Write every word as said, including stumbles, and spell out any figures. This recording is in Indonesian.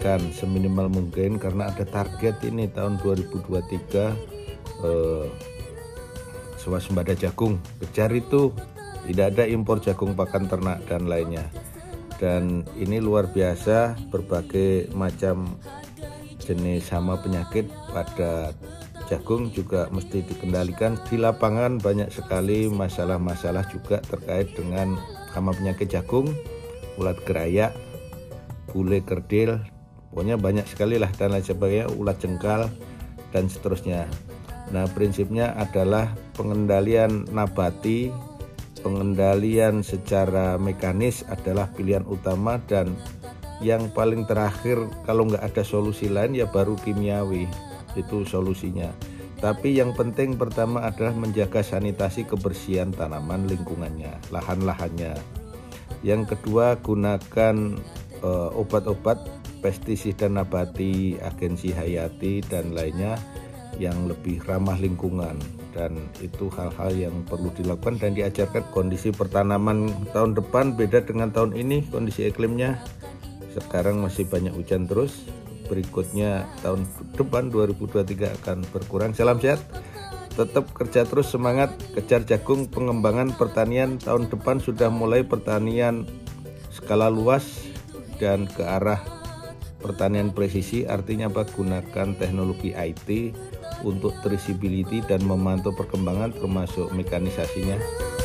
dikendalikan seminimal mungkin karena ada target ini tahun dua ribu dua puluh tiga eh, swasembada jagung. Kejar itu, tidak ada impor jagung pakan ternak dan lainnya. Dan ini luar biasa, berbagai macam jenis hama penyakit pada jagung juga mesti dikendalikan. Di lapangan banyak sekali masalah-masalah juga terkait dengan hama penyakit jagung, ulat gerayak, bule kerdil, pokoknya banyak sekali lah dan lain sebagainya, ulat jengkal dan seterusnya. Nah, prinsipnya adalah pengendalian nabati, pengendalian secara mekanis adalah pilihan utama, dan yang paling terakhir kalau nggak ada solusi lain ya baru kimiawi, itu solusinya. Tapi yang penting pertama adalah menjaga sanitasi kebersihan tanaman lingkungannya, lahan-lahannya. Yang kedua, gunakan uh, obat-obat pestisida nabati, agensi hayati dan lainnya yang lebih ramah lingkungan, dan itu hal-hal yang perlu dilakukan dan diajarkan. Kondisi pertanaman tahun depan beda dengan tahun ini, kondisi iklimnya sekarang masih banyak hujan terus, berikutnya tahun depan dua ribu dua puluh tiga akan berkurang. Salam sehat, tetap kerja terus, semangat kejar jagung. Pengembangan pertanian tahun depan sudah mulai pertanian skala luas dan ke arah pertanian presisi, artinya apa? Gunakan teknologi I T untuk traceability dan memantau perkembangan termasuk mekanisasinya.